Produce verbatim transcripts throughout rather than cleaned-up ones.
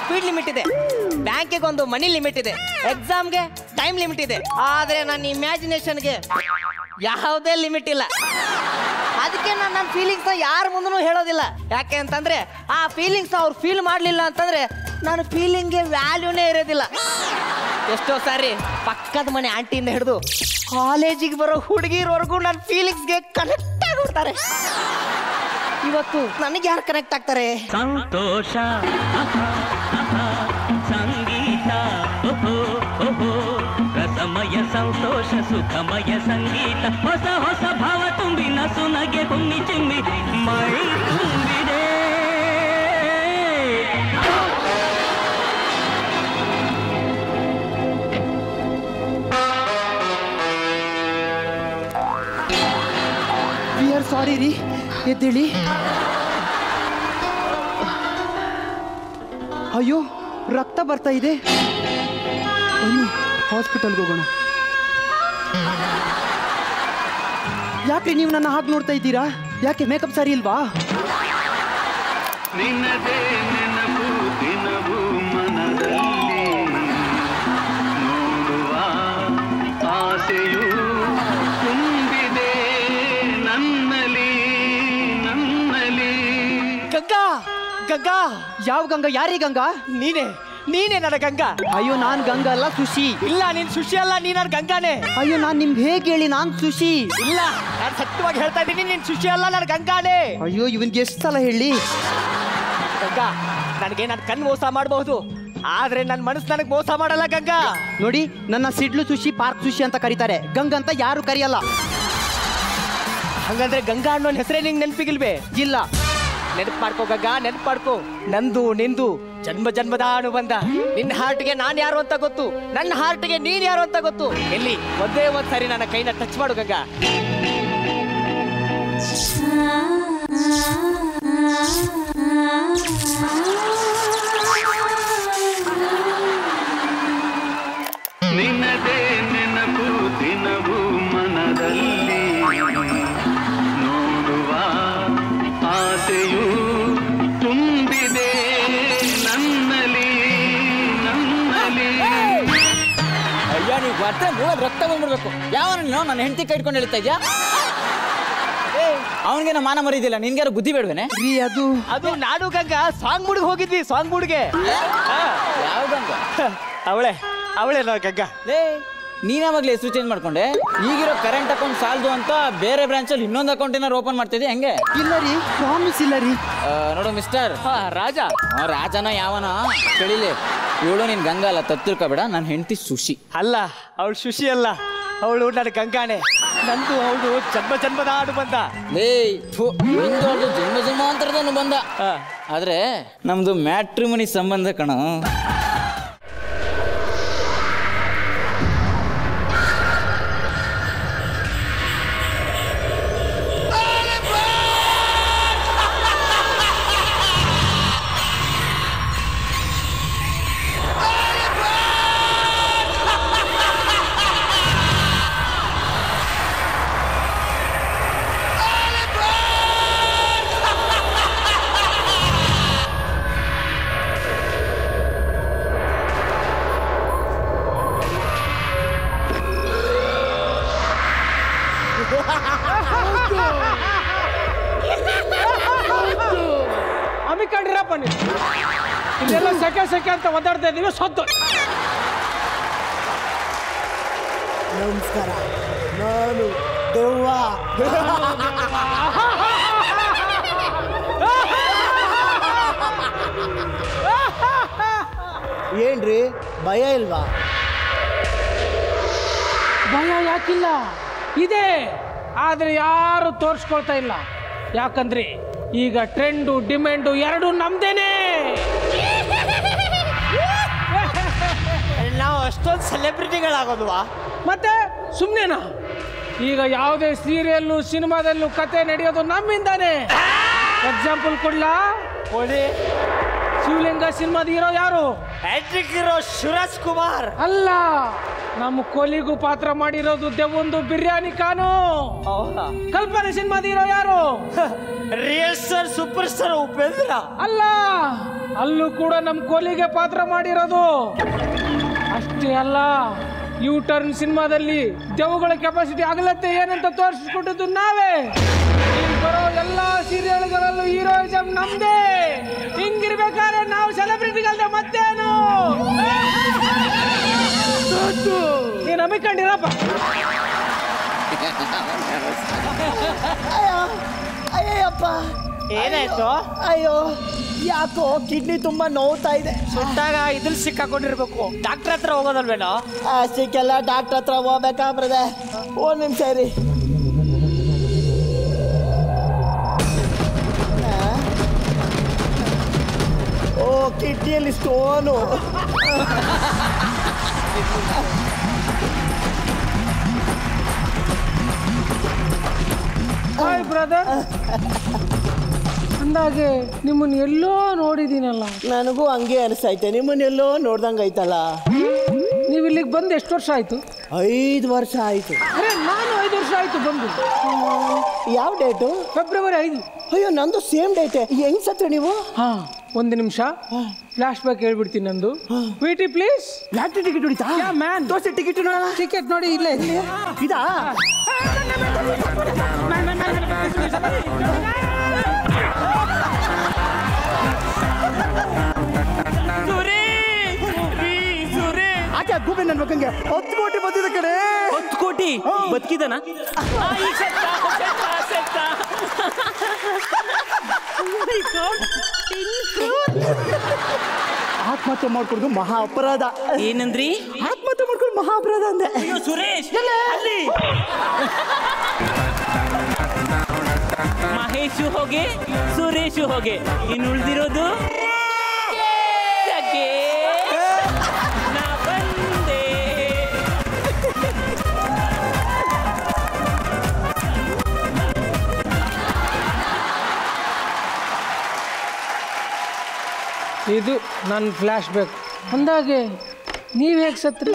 Speed limit ಇದೆ, ಬ್ಯಾಂಕಿಗೆ ಒಂದು ಮನಿ ಲಿಮಿಟ್ ಇದೆ, ಎಕ್ಸಾಮ್ಗೆ ಟೈಮ್ ಲಿಮಿಟ್ ಇದೆ. ಆದ್ರೆ ನನ್ನ ಇಮ್ಯಾಜಿನೇಷನ್ಗೆ ಯಾವುದೇ ಲಿಮಿಟ್ ಇಲ್ಲ. ಅದಕ್ಕೆ ನಾನು ನನ್ನ ಫೀಲಿಂಗ್ಸ್ನ ಯಾರ ಮುಂದೂ ಹೇಳೋದಿಲ್ಲ. ಯಾಕೆ ಅಂತಂದ್ರೆ ಆ ಫೀಲಿಂಗ್ಸ್ ಅವ್ರು ಫೀಲ್ ಮಾಡಲಿಲ್ಲ ಅಂತಂದ್ರೆ ನಾನು ಫೀಲಿಂಗ್ಗೆ ವ್ಯಾಲ್ಯೂನೇ ಇರೋದಿಲ್ಲ. ಎಷ್ಟೋ ಸಾರಿ ಪಕ್ಕದ ಮನೆ ಆಂಟಿಯಿಂದ ಹಿಡಿದು ಕಾಲೇಜಿಗೆ ಬರೋ ಹುಡುಗಿರೋರ್ಗೂ ನನ್ನ ಫೀಲಿಂಗ್ಸ್ಗೆ ಕನೆಕ್ಟ್ ಆಗಿಬಿಡ್ತಾರೆ. ಇವತ್ತು ನನಗೆ ಯಾರು ಕನೆಕ್ಟ್ ಆಗ್ತಾರೆ? ಸಂತೋಷ, ಸಂಗೀತ, ರಸಮಯ ಸಂತೋಷ, ಸುಖಮಯ ಸಂಗೀತ, ಹೊಸ ಹೊಸ ಭಾವ ತುಂಬಿ ನಸು ನಗೆ ಕುಮ್ಮಿ ಚಿಮ್ಮಿ ಮೈ ತುಂಬಿದೆ. ವಿ ಆರ್ ಸಾರಿ ರೀ, ಎದ್ದೇಳಿ. ಅಯ್ಯೋ, ರಕ್ತ ಬರ್ತಾ ಇದೆ. ಬನ್ನಿ ಹಾಸ್ಪಿಟಲ್ಗೆ ಹೋಗೋಣ. ಯಾಕೆ ನೀವು ನನ್ನ ಹಾಗೆ ನೋಡ್ತಾ ಇದ್ದೀರಾ? ಯಾಕೆ ಮೇಕಪ್ ಸರಿ ಇಲ್ವಾ? ನಿನ್ನದೇ ನೆನಪು ದಿನವೂ ಮನದಲ್ಲಿ ನೋಡುವ ಆಸೆಯು ತುಂಬಿದೆ ನನ್ನಲಿ ನನ್ನಲಿ. ಗಂಗಾ, ಗಂಗಾ. ಯಾವ ಗಂಗಾ? ಯಾರಿ ಗಂಗಾ? ನೀನೇ, ನೀನೇ ನನ್ನ ಗಂಗಾ. ಅಯ್ಯೋ, ನಾನ್ ಗಂಗಾ ಅಲ್ಲ, ಸುಶಿ. ಇಲ್ಲ, ನೀನ್ ಸುಶಿ ಅಲ್ಲ, ನೀನ್ ನನ್ನ ಗಂಗಾನೇ. ಅಯ್ಯೋ, ನಾನ್ ನಿಮ್ಗೆ ಹೇಗೆ ಹೇಳಿ ನಾನ್ ಸುಶಿ? ಇಲ್ಲ, ನಾನು ಸತ್ಯವಾಗಿ ಹೇಳ್ತಾ ಇದ್ದೀನಿ, ನೀನ್ ಸುಶಿ ಅಲ್ಲ, ನನ್ನ ಗಂಗಾನೇ. ಅಯ್ಯೋ, ಇವನ್ಗೆ ಎಷ್ಟು ಸಲ ಹೇಳಿ? ಗಂಗಾ, ನನಗೆ ನನ್ನ ಕಣ್ಣು ಮೋಸ ಮಾಡಬಹುದು, ಆದ್ರೆ ನನ್ನ ಮನಸ್ಸು ನನಗೆ ಮೋಸ ಮಾಡಲ್ಲ ಗಂಗಾ. ನೋಡಿ, ನನ್ನ ಸಿಡ್ಲು ಸುಶಿ, ಪಾರ್ಕ್ ಸುಶಿ ಅಂತ ಕರೀತಾರೆ, ಗಂಗಾ ಅಂತ ಯಾರು ಕರೆಯಲ್ಲ. ಹಂಗಂದ್ರೆ ಗಂಗಾ ಅನ್ನೋ ಹೆಸರೇ ನಿಂಗೆ ನೆನಪಿಗಿಲ್ವೇ? ಇಲ್ಲ. ನೆನಪು ಮಾಡ್ಕೋ ಗಂಗಾ, ನೆನಪು ಮಾಡ್ಕೋ. ನಂದು ನಿಂದು ಜನ್ಮ ಜನ್ಮದ ಅನುಬಂಧ. ನಿನ್ನ ಹಾರ್ಟ್ಗೆ ನಾನು ಯಾರು ಅಂತ ಗೊತ್ತು, ನನ್ನ ಹಾರ್ಟ್ಗೆ ನೀನ್ ಯಾರು ಅಂತ ಗೊತ್ತು. ಎಲ್ಲಿ ಒಂದೇ ಒಂದ್ ಸಾರಿ ನನ್ನ ಕೈನ ಟಚ್ ಮಾಡು ಗಂಗಾ. ನಿನ್ನದೇ ನೆನಪು ದಿನವೂ ಮನದಲ್ಲಿ ನೋಡುವ ಆಸೆಯು ತುಂಬಿದೆ ನನ್ನಲಿ ನನ್ನಲಿ. ಅಯ್ಯ, ನೀವು ಬರ್ತಾ ಮೂಲ ರಕ್ತ ಬಂದ್ಬಿಡ್ಬೇಕು. ಯಾವ ನನ್ನ ಹೆಂಡತಿ ಕೈ ಇಟ್ಕೊಂಡು ಹೇಳ್ತಾ ಇದ್ಯಾ? ಅವನಿಗೇನೋ ಮಾನ ಮರಿದಿಲ್ಲ, ನಿನ್ಗಾರು ಬುದ್ಧಿ ಬೇಡವೇನೆ? ರೀ, ಅದು ಅದು ನಾನು ಗಂಗಾ ಸಾಂಗ್ ಮೂಡ್ಗೆ ಹೋಗಿದ್ವಿ, ಸಾಂಗ್ ಮೂಡ್ಗೆ. ಯಾವ ಗಂಗ? ಅವಳೆ ಅವಳೆ ನಾ ಗಂಗಾ. ಲೇ, ನೀನಾವಾಗ್ಲೇ ಹೆಸರು ಚೇಂಜ್ ಮಾಡ್ಕೊಂಡೆ? ಈಗಿರೋ ಕರೆಂಟ್ ಅಕೌಂಟ್ ಸಾಲದು ಅಂತ ಬೇರೆ ಬ್ರಾಂಚಲ್ಲಿ ಇನ್ನೊಂದು ಅಕೌಂಟ್ ಏನಾರು ಓಪನ್ ಮಾಡ್ತಿದ್ದೆ ಹೆಂಗೆ? ಇಲ್ಲ ರೀ, ಪ್ರಾಮಿಸ್ ಇಲ್ಲ ರೀ. ನೋಡು ಮಿಸ್ಟರ್ ರಾಜ, ರಾಜನ ಯಾವನ ಕೇಳಿಲಿ, ಇವಳು ನಿನ್ ಗಂಗಾ ಅಲ್ಲ, ತತ್ತಿರ್ಕೋಬೇಡ. ನನ್ನ ಹೆಂಡತಿ ಸುಶಿ ಅಲ್ಲ, ಅವಳು ಸುಶಿ ಅಲ್ಲ, ಅವಳು ನನ್ನ ಗಂಗಾನೆ. ನಂದು ಅವಳು ಜನ್ಮ ಜನ್ಮದ ಆಡು ಬಂದ. ಲೇ, ನಿಂದು ಜನ್ಮ ಜನ್ಮಾಂತರದನು ಬಂದ. ಆದ್ರೆ ನಮ್ದು ಮ್ಯಾಟ್ರಿಮನಿ ಸಂಬಂಧ ಕಣ. ಅಮಿಕೊಂಡಿರಪ್ಪ ನೀವು, ಇದೆಲ್ಲ ಸೆಕೆ ಸೆಕೆ ಅಂತ ಒದ್ದಾಡ್ತಾ ಇದೀವಿ. ಸದ್ದು ನಮಸ್ಕಾರ, ನಾನು ದೆವ್ವ. ಏನ್ರಿ, ಭಯ ಇಲ್ವಾ? ಭಯ ಯಾಕಿಲ್ಲ, ಇದೆ. ಆದ್ರೆ ಯಾರು ತೋರಿಸ್ಕೊಳ್ತಾ ಇಲ್ಲ. ಯಾಕಂದ್ರೆ ಈಗ ಟ್ರೆಂಡು ಡಿಮ್ಯಾಂಡು ಎರಡು ನಮ್ದೇನೆ. ನಾವು ಅಷ್ಟೊಂದು ಸೆಲೆಬ್ರಿಟಿಗಳಾಗೋದ್ವಾ? ಮತ್ತೆ ಸುಮ್ಮನೆನಾ? ಈಗ ಯಾವುದೇ ಸೀರಿಯಲ್ಲು ಸಿನಿಮಾದಲ್ಲೂ ಕತೆ ನಡೆಯೋದು ನಮ್ಮಿಂದಾನೆ. ಎಕ್ಸಾಂಪಲ್ ಕೊಡ್ಲಾ? ಕೊಡಿ. ಶಿವಲಿಂಗ ಸಿನಿಮಾದ ಹೀರೋ ಯಾರು? ಹ್ಯಾಟ್ರಿಕ್ ಹೀರೋ ಶಿವರಾಜ್ ಕುಮಾರ್ ಅಲ್ಲ, ನಮ್ಮ ಕೊಲಿಗೂ ಪಾತ್ರ ಮಾಡಿರೋದು ದೆವ್ವೊಂದು ಬಿರಿಯಾನಿ ಖಾನು. ಕಲ್ಪನೆ ಸಿನಿಮಾದ ಹೀರೋ ಯಾರು? Real star super star Upendra ಅಲ್ಲ, ಅಲ್ಲೂ ಕೂಡ ನಮ್ಮ ಕೊಹ್ಲಿಗೆ ಪಾತ್ರ ಮಾಡಿರೋದು. ಅಷ್ಟೇ ಅಲ್ಲ, ಯೂ ಟರ್ನ್ ಸಿನಿಮಾದಲ್ಲಿ ದೆವ್ವಗಳ ಕೆಪಾಸಿಟಿ ಆಗಲತ್ತೆ ಏನಂತ ತೋರಿಸ್ಕೊಟ್ಟಿದ್ದು ನಾವೇ. ಇಲ್ಲಿ ಬರೋ ಎಲ್ಲಾ ಸೀರಿಯಲ್ಗಳಲ್ಲೂ ಹೀರೋಯಿಸಮ್ ನಮ್ದೇ. ಹಿಂಗಿರ್ಬೇಕಾದ್ರೆ ನಾವು ಸೆಲೆಬ್ರಿಟಿಗಲ್ದೆ ಮತ್ತೇನು? ನೀನು ನಂಬಿಕೊಂಡಿರಪ್ಪ. ಅಯ್ಯಪ್ಪ, ಏನಾಯ್ತು? ಅಯ್ಯೋ ಯಾಕೋ ಕಿಡ್ನಿ ತುಂಬಾ ನೋವ್ತಾ ಇದೆ. ಸುಟ್ಟಾಗ ಇದ್ರಲ್ಲಿ ಸಿಕ್ಕಾಕೊಂಡಿರ್ಬೇಕು. ಡಾಕ್ಟರ್ ಹತ್ರ ಹೋಗೋದಲ್ವೇನೋ? ಅಷ್ಟಕ್ಕೆಲ್ಲ ಡಾಕ್ಟರ್ ಹತ್ರ ಹೋಗ್ಬೇಕಾ ಬ್ರದರ್? ಒಂದ್ ನಿಮಿಷ ರೀ. ಓ, ಕಿಡ್ನಿಯಲ್ಲಿ ಸ್ಟೋನು. Hi brother. ಅಂದಾಗೆ ನಿಮ್ಮನ್ನ ಎಲ್ಲೋ ನೋಡಿದ್ದೀನಲ್ಲ. ನನಗೂ ಹಂಗೆ ಅನಿಸ್ತೈತೆ, ನಿಮ್ಮನ್ನೆಲ್ಲೋ ನೋಡ್ದಂಗೆ ಐತಲ್ಲ. ನೀವು ಇಲ್ಲಿಗೆ ಬಂದು ಎಷ್ಟು ವರ್ಷ ಆಯ್ತು? ಐದು ವರ್ಷ ಆಯ್ತು. ಅರೆ, ನಾನು ಐದು ವರ್ಷ ಆಯ್ತು ಬಂದು. ಯಾವ ಡೇಟು? ಫೆಬ್ರವರಿ ಐದು. ಅಯ್ಯೋ, ನಂದು ಸೇಮ್ ಡೇಟೆ. ಹೆಂಗ್ ಸತ್ರ ನೀವು? ಹಾ, ಒಂದು ನಿಮಿಷ ಫ್ಲಾಶ್ ಬ್ಯಾಕ್ ಹೇಳ್ಬಿಡ್ತೀನಿ ನಂದು. V T please. Lottery ticket ಹೊಡಿತಾ? ಮ್ಯಾನ್, ದೋಸೆ ಟಿಕೆಟ್ ನೋಡೋಣ. ಟಿಕೆಟ್ ನೋಡಿ ಇಲ್ಲೇ ಇದೆ. ಇದಾ? ಆಕೆ ಗೂಬೆ ನನ್ನ ಮಕ್ಕಂಗೆ ಹತ್ತು ಕೋಟಿ ಬಂದಿದೆ ಕಡೆ. ಹತ್ತು ಕೋಟಿ ಬದುಕಿದನ? ಆತ್ಮಹತ್ಯೆ ಮಾಡ್ಕೊಡ್ದು ಮಹಾ ಅಪರಾಧ. ಏನಂದ್ರಿ? ಆತ್ಮಹತ್ಯೆ ಮಾಡ್ಕೊಂಡು ಮಹಾ ಅಪರಾಧ ಅಂದೆ. ಅಯ್ಯೋ ಸುರೇಶ್, ಅಲ್ಲಿ ಮಹೇಶು ಹೋಗೆ, ಸುರೇಶು ಹೋಗೆ, ಇನ್ನು ಉಳಿದಿರೋದು ನಾ ಬಂದೆ. ಇದು ನನ್ನ ಫ್ಲಾಶ್ ಬ್ಯಾಕ್. ಅಂದಾಗೆ ನೀವು ಹೇಗೆ ಸತ್ರಿ?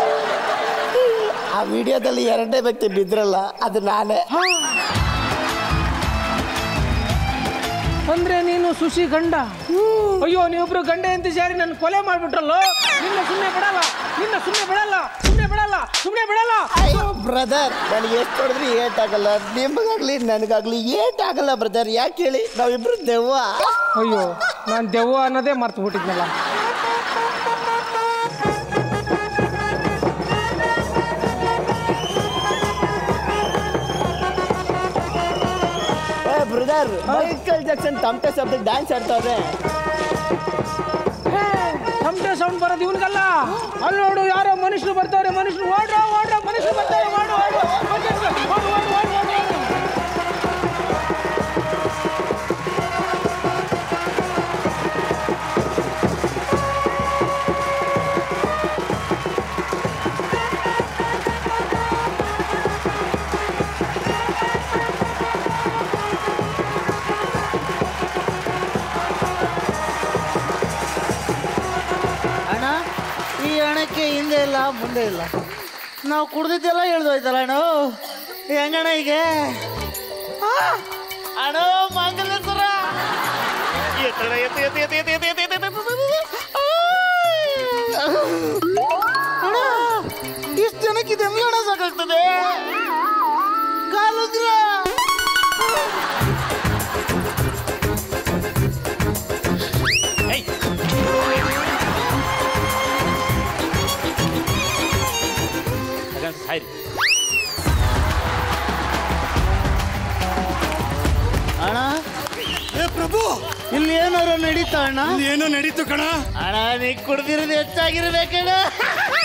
ಆ ವಿಡಿಯೋದಲ್ಲಿ ಎರಡನೇ ವ್ಯಕ್ತಿ ಬಿದ್ರಲ್ಲ, ಅದು ನಾನೇ. ಅಂದ್ರೆ ನೀನು ಸುಶಿ ಗಂಡ? ಅಯ್ಯೋ, ನೀವಿಬ್ರು ಗಂಡ ಅಂತ ಸೇರಿ ನನ್ನ ಕೊಲೆ ಮಾಡ್ಬಿಟ್ರಲ್ಲೋ. ನಿನ್ನ ಸುಮ್ಮನೆ ಬಿಡಲ್ಲ, ನಿನ್ನ ಸುಮ್ಮನೆ ಬಿಡಲ್ಲ, ಸುಮ್ಮನೆ ಬಿಡಲ್ಲ, ಸುಮ್ಮನೆ ಬಿಡಲ್ಲ. ಅಯ್ಯೋ ಬ್ರದರ್, ನನಗೆ ಎಷ್ಟು ಹೊಡೆದ್ರಿ ಏಟ್ ಆಗಲ್ಲ. ನಿಮಗಾಗ್ಲಿ ನನಗಾಗ್ಲಿ ಏಟ್ ಆಗಲ್ಲ ಬ್ರದರ್. ಯಾಕೆ ಹೇಳಿ, ನಾವಿಬ್ರು ದೆವ್ವ. ಅಯ್ಯೋ, ನಾನು ದೆವ್ವ ಅನ್ನೋದೇ ಮರ್ತು ಬಿಟ್ಟಿದ್ನಲ್ಲ. ಬ್ರದರ್, ಮೈಕಲ್ ಜಾಕ್ಸನ್ ತಮಟೆ ಶಬ್ದ ಡ್ಯಾನ್ಸ್ ಆಡ್ತಾವ್ರೆ. ತಮಟೆ ಸೌಂಡ್ ಬರೋದು ಇವನ್ಗಲ್ಲ. ಅಲ್ಲಿ ನೋಡು, ಯಾರೋ ಮನುಷ್ಯರು ಬರ್ತಾರೆ. ಮನುಷ್ಯರು ಓಡ್ರ ಓಡ್ರ ಮನುಷ್ಯರು ಬರ್ತಾರೆ. ಓಡು ಓಡು ಓಡು ಓಡು ಓಡು ಓಡು. ಹಣಕ್ಕೆ ಹಿಂದೆ ಇಲ್ಲ ಮುಂದೆ ಇಲ್ಲ. ನಾವು ಕುಡ್ದಿದ್ದೆಲ್ಲ ಹೇಳ್ದೋಯ್ತಲ್ಲ ಅಣ್ಣ. ಹೆಂಗಣ್ಣ ಈಗ ಅಣ್ಣ? ಮಂಗಲೇಶ್ವರ ಅಣ್ಣ, ಇಷ್ಟು ಜನಕ್ಕೆ ಇದೆಲ್ಲ ಅಣ್ಣ ಸಾಕಾಗ್ತದೆ. ಕಾಲುದ್ರ ಅಣ್ಣ. ಏ ಪ್ರಭು, ಇಲ್ಲಿ ಏನಾರು ನಡೀತಾ ಅಣ್ಣ? ಏನೋ ನಡೀತು ಕಣ. ಅಣ್ಣ, ನೀ ಕುಡ್ದಿರೋದು ಹೆಚ್ಚಾಗಿರ್ಬೇಕಣ್ಣ.